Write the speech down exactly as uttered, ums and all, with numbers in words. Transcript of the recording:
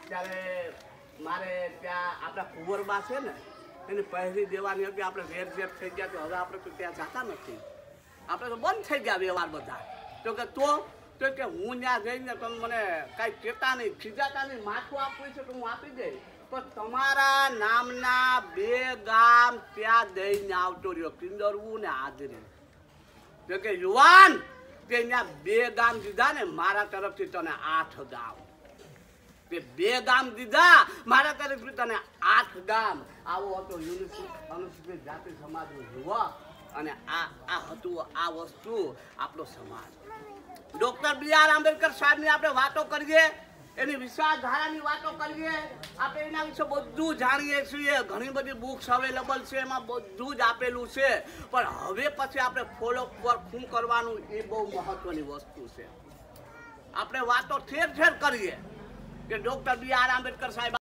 ત્યારે મારે ત્યાં આપણા કુંવરબા છે ને એને પહેરી દેવાની હતી. આપણે વેર ઝેર થઈ ગયા તો હવે આપણે તો ત્યાં જતા નથી. આપણે તો બંધ થઈ ગયા વ્યવહાર બધા. તો કે તો તો કે હું ત્યાં જઈને તમે મને કાંઈ કહેતા નહીં, ખીજાતા નહીં, માથું આપવું છે તો હું આપી દઈશ, પણ તમારા નામના બે ગામ ત્યાં દઈને આવતો રહ્યો, કિંદરવું ને હાજરી. તો કે યુવાન તે ત્યાં બે ગામ દીધા ને મારા તરફથી તને આઠ ગામ, તે બે ગામ દીધા મારા તરફથી તને આઠ ગામ. આવો હતો યુનિવર્સિટી અનુસૂચિત જાતિ સમાજનો યુવક, અને આ આ હતું આ વસ્તુ આપણો સમાજ. ડોક્ટર બી આર આંબેડકર સાહેબની આપણે વાતો કરીએ, એની વિચારધારાની વાતો કરીએ, આપણે એના વિશે બધું જાણીએ છીએ. ઘણી બધી બુક્સ અવેલેબલ છે, એમાં બધું જ આપેલું છે. પણ હવે પછી આપણે ફોલો પર શું કરવાનું એ બહુ મહત્વની વસ્તુ છે. આપણે વાતો ઠેર ઠેર કરીએ કે ડોક્ટર બી આર આંબેડકર સાહેબ